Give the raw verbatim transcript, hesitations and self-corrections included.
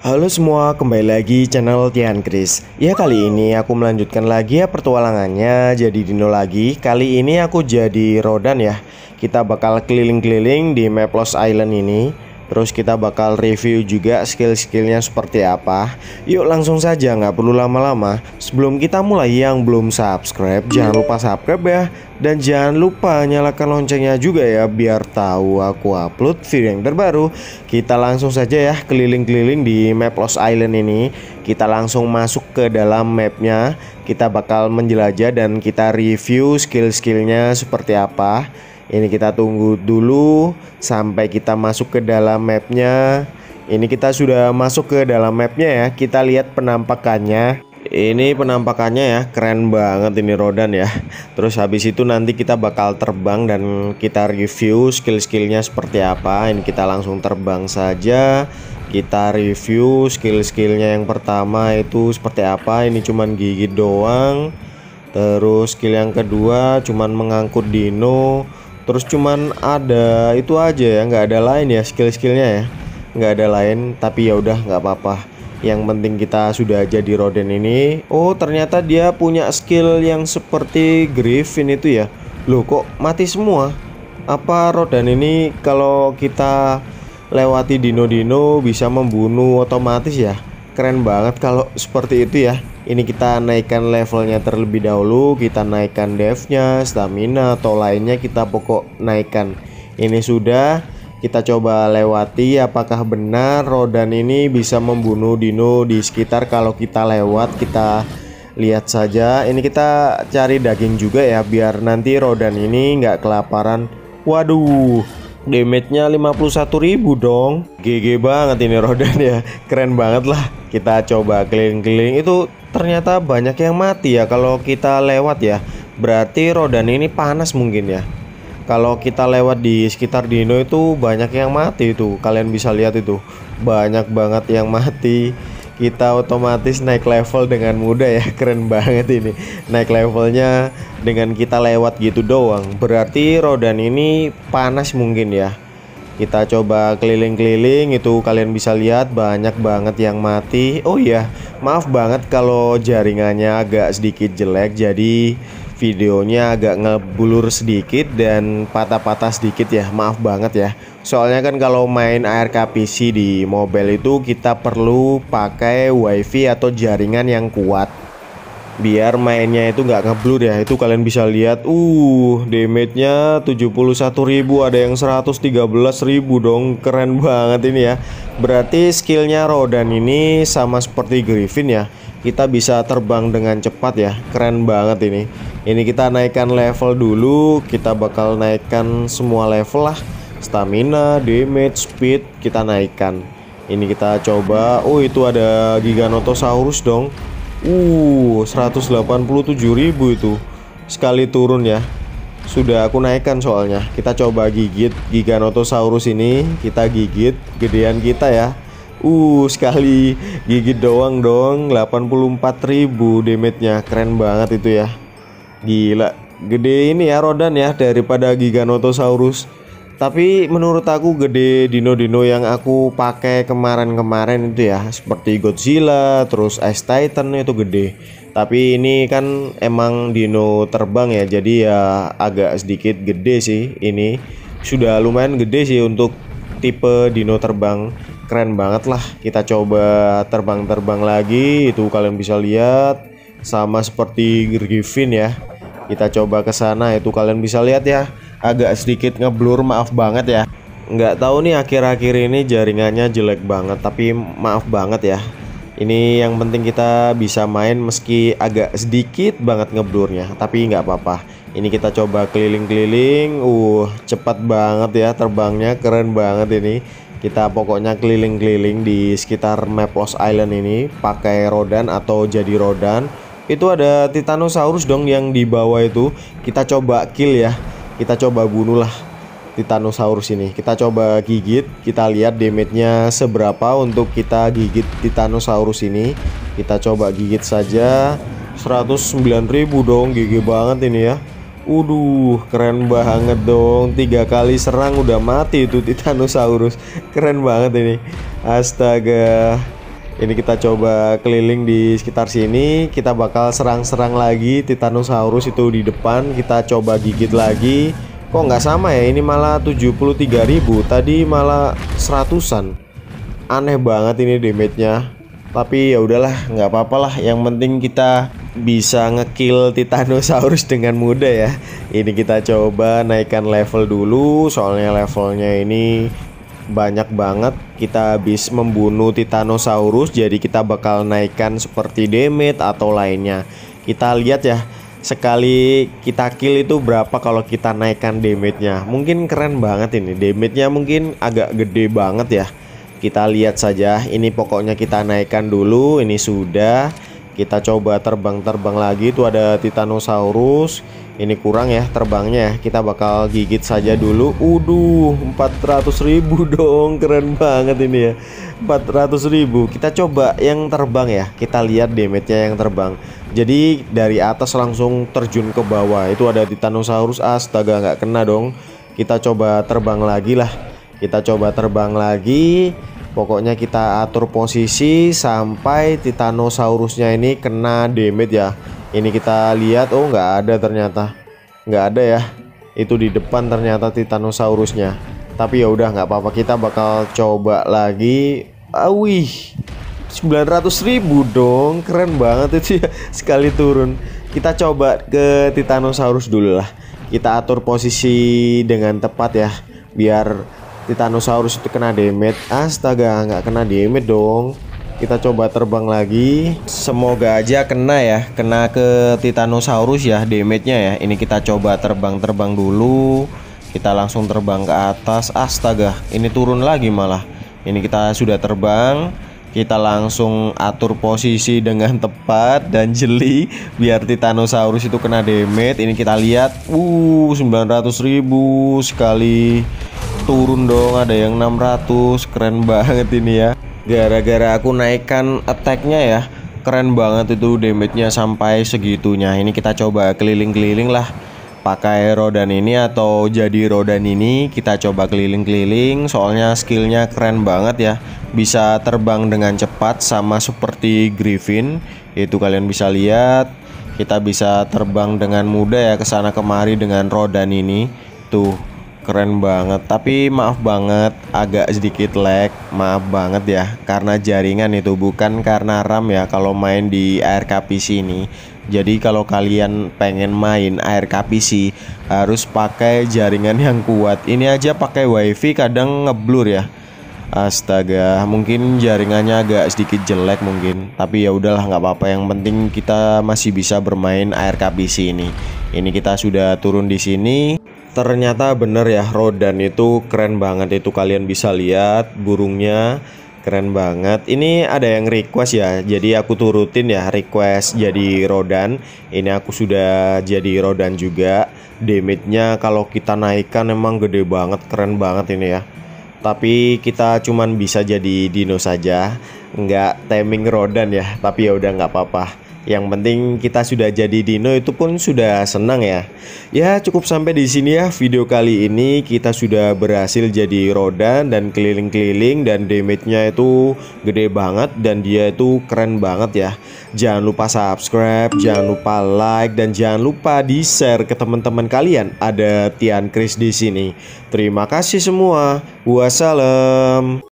Halo semua, kembali lagi channel Tian Chris. Ya, kali ini aku melanjutkan lagi ya pertualangannya jadi dino lagi. Kali ini aku jadi Rodan ya. Kita bakal keliling-keliling di map Lost Island ini. Terus kita bakal review juga skill-skillnya seperti apa. Yuk langsung saja, nggak perlu lama-lama. Sebelum kita mulai, yang belum subscribe jangan lupa subscribe ya. Dan jangan lupa nyalakan loncengnya juga ya, biar tahu aku upload video yang terbaru. Kita langsung saja ya keliling-keliling di map Lost Island ini. Kita langsung masuk ke dalam mapnya. Kita bakal menjelajah dan kita review skill-skillnya seperti apa. Ini kita tunggu dulu sampai kita masuk ke dalam mapnya. Ini kita sudah masuk ke dalam mapnya ya. Kita lihat penampakannya. Ini penampakannya ya, keren banget ini Rodan ya. Terus habis itu nanti kita bakal terbang dan kita review skill-skillnya seperti apa. Ini kita langsung terbang saja. Kita review skill-skillnya. Yang pertama itu seperti apa. Ini cuman gigit doang. Terus skill yang kedua cuman mengangkut dino. Terus cuman ada itu aja ya, nggak ada lain ya skill-skillnya ya, nggak ada lain. Tapi ya udah nggak apa-apa. Yang penting kita sudah jadi Rodan ini. Oh ternyata dia punya skill yang seperti Griffin itu ya. Loh kok mati semua? Apa Rodan ini kalau kita lewati dino-dino bisa membunuh otomatis ya? Keren banget kalau seperti itu ya. Ini kita naikkan levelnya terlebih dahulu. Kita naikkan devnya, stamina atau lainnya kita pokok naikkan. Ini sudah. Kita coba lewati apakah benar Rodan ini bisa membunuh dino di sekitar. Kalau kita lewat kita lihat saja. Ini kita cari daging juga ya, biar nanti Rodan ini nggak kelaparan. Waduh, damage-nya lima puluh satu ribu dong. G G banget ini Rodan ya. Keren banget lah. Kita coba keliling-keliling. Itu ternyata banyak yang mati ya kalau kita lewat ya. Berarti Rodan ini panas mungkin ya. Kalau kita lewat di sekitar dino itu banyak yang mati itu. Kalian bisa lihat itu, banyak banget yang mati. Kita otomatis naik level dengan mudah ya. Keren banget ini. Naik levelnya dengan kita lewat gitu doang. Berarti Rodan ini panas mungkin ya. Kita coba keliling-keliling. Itu kalian bisa lihat banyak banget yang mati. Oh iya, maaf banget kalau jaringannya agak sedikit jelek. Jadi videonya agak ngebulur sedikit dan patah-patah sedikit ya. Maaf banget ya. Soalnya kan kalau main A R K P C di mobile itu kita perlu pakai wifi atau jaringan yang kuat biar mainnya itu nggak ngeblur ya. Itu kalian bisa lihat uh damage-nya tujuh puluh satu ribu, ada yang seratus tiga belas ribu dong. Keren banget ini ya. Berarti skillnya Rodan ini sama seperti Griffin ya. Kita bisa terbang dengan cepat ya. Keren banget ini. Ini kita naikkan level dulu. Kita bakal naikkan semua level lah. Stamina, damage, speed kita naikkan. Ini kita coba. Oh itu ada Giganotosaurus dong. Uh seratus delapan puluh tujuh ribu itu sekali turun ya. Sudah aku naikkan soalnya. Kita coba gigit Giganotosaurus ini. Kita gigit gedean kita ya. Uh sekali gigit doang dong. Delapan puluh empat ribu damage-nya. Keren banget itu ya. Gila, gede ini ya Rodan ya daripada Giganotosaurus. Tapi menurut aku gede dino-dino yang aku pakai kemarin-kemarin itu ya, seperti Godzilla, terus Ice Titan itu gede. Tapi ini kan emang dino terbang ya, jadi ya agak sedikit gede sih. Ini sudah lumayan gede sih untuk tipe dino terbang. Keren banget lah. Kita coba terbang-terbang lagi. Itu kalian bisa lihat sama seperti Griffin ya. Kita coba ke sana. Itu kalian bisa lihat ya, agak sedikit ngeblur, maaf banget ya. Nggak tahu nih akhir-akhir ini jaringannya jelek banget, tapi maaf banget ya. Ini yang penting kita bisa main meski agak sedikit banget ngeblurnya, tapi nggak apa-apa. Ini kita coba keliling-keliling. Uh cepat banget ya terbangnya, keren banget ini. Kita pokoknya keliling-keliling di sekitar map Lost Island ini pakai Rodan atau jadi Rodan. Itu ada Titanosaurus dong yang di bawah itu. Kita coba kill ya. Kita coba bunuh lah Titanosaurus ini. Kita coba gigit. Kita lihat damage-nya seberapa untuk kita gigit Titanosaurus ini. Kita coba gigit saja. Seratus sembilan ribu dong. G G banget ini ya. Waduh, keren banget dong. Tiga kali serang udah mati itu Titanosaurus. Keren banget ini. Astaga. Ini kita coba keliling di sekitar sini. Kita bakal serang-serang lagi Titanosaurus itu di depan. Kita coba gigit lagi. Kok nggak sama ya? Ini malah tujuh puluh tiga ribu. Tadi malah seratusan. Aneh banget ini damage-nya. Tapi ya udahlah, nggak apa-apa lah. Yang penting kita bisa ngekill Titanosaurus dengan mudah ya. Ini kita coba naikkan level dulu. Soalnya levelnya ini banyak banget. Kita habis membunuh Titanosaurus, jadi kita bakal naikkan seperti damage atau lainnya. Kita lihat ya, sekali kita kill itu berapa kalau kita naikkan damage-nya. Mungkin keren banget ini. Damage-nya mungkin agak gede banget ya. Kita lihat saja. Ini pokoknya kita naikkan dulu. Ini sudah. Kita coba terbang-terbang lagi. Itu ada Titanosaurus. Ini kurang ya terbangnya. Kita bakal gigit saja dulu. Uduh, empat ratus ribu dong. Keren banget ini ya. empat ratus ribu. Kita coba yang terbang ya. Kita lihat damage-nya yang terbang. Jadi dari atas langsung terjun ke bawah. Itu ada Titanosaurus. Astaga, nggak kena dong. Kita coba terbang lagi lah. Kita coba terbang lagi. Pokoknya kita atur posisi sampai Titanosaurusnya ini kena damage ya. Ini kita lihat, oh nggak ada ternyata, nggak ada ya. Itu di depan ternyata Titanosaurusnya. Tapi ya udah nggak apa-apa, kita bakal coba lagi. Ah, wih, sembilan ratus ribu dong, keren banget itu ya. Sekali turun. Kita coba ke Titanosaurus dulu lah. Kita atur posisi dengan tepat ya, biar Titanosaurus itu kena damage. Astaga, nggak kena damage dong. Kita coba terbang lagi. Semoga aja kena ya, kena ke Titanosaurus ya damage-nya ya. Ini kita coba terbang-terbang dulu. Kita langsung terbang ke atas. Astaga, ini turun lagi malah. Ini kita sudah terbang. Kita langsung atur posisi dengan tepat dan jeli biar Titanosaurus itu kena damage. Ini kita lihat, uh sembilan ratus ribu sekali turun dong, ada yang enam ratus. Keren banget ini ya. Gara-gara aku naikkan attack-nya ya. Keren banget itu damage-nya sampai segitunya. Ini kita coba keliling-keliling lah. Pakai Rodan ini atau jadi Rodan ini. Kita coba keliling-keliling. Soalnya skillnya keren banget ya. Bisa terbang dengan cepat sama seperti Griffin. Itu kalian bisa lihat. Kita bisa terbang dengan mudah ya kesana kemari dengan Rodan ini. Tuh, keren banget. Tapi maaf banget agak sedikit lag. Maaf banget ya, karena jaringan itu, bukan karena RAM ya kalau main di A R K P C ini. Jadi kalau kalian pengen main A R K P C harus pakai jaringan yang kuat. Ini aja pakai WiFi kadang ngeblur ya. Astaga, mungkin jaringannya agak sedikit jelek mungkin. Tapi ya udahlah, nggak apa-apa. Yang penting kita masih bisa bermain A R K P C ini. Ini kita sudah turun di sini. Ternyata bener ya, Rodan itu keren banget. Itu kalian bisa lihat burungnya keren banget. Ini ada yang request ya, jadi aku turutin ya request jadi Rodan. Ini aku sudah jadi Rodan juga. Damage-nya kalau kita naikkan emang gede banget, keren banget ini ya. Tapi kita cuman bisa jadi dino saja, nggak timing Rodan ya. Tapi ya udah nggak apa-apa. Yang penting kita sudah jadi dino, itu pun sudah senang ya. Ya cukup sampai di sini ya video kali ini. Kita sudah berhasil jadi Rodan dan keliling-keliling, dan damage-nya itu gede banget dan dia itu keren banget ya. Jangan lupa subscribe, jangan lupa like, dan jangan lupa di share ke teman-teman kalian. Ada Tian Chris di sini. Terima kasih semua. Wassalam.